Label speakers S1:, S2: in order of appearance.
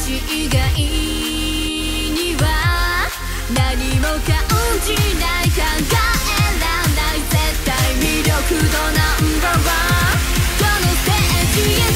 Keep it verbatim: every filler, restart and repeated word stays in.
S1: 私以外には何も感じない考えらない絶対魅力度ナンバーワンこのステージへ